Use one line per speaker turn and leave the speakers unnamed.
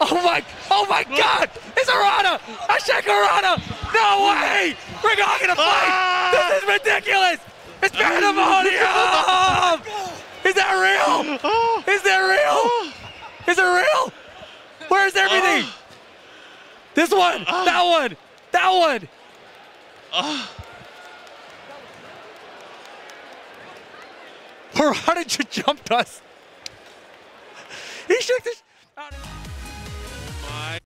Oh my God! It's Harada! Hashtag Harada! No way! We're not gonna fight! This is ridiculous! It's pandemonium! Is that real? Is that real? Is it real? Where's everything? This one, that one, that one. Harada just jumped us. He shook this.